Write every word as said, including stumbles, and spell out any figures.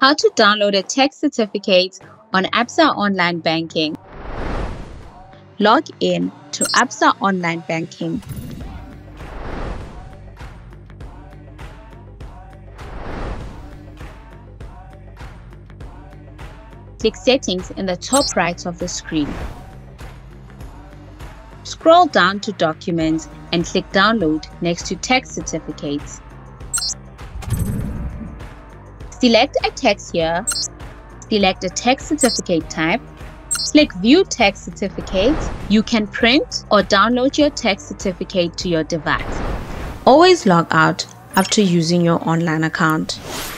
How to download a tax certificate on Absa Online Banking. Log in to Absa Online Banking. Click Settings in the top right of the screen. Scroll down to Documents and click Download next to Tax Certificates. Select a tax year, select a tax certificate type, click View Tax Certificate. You can print or download your tax certificate to your device. Always log out after using your online account.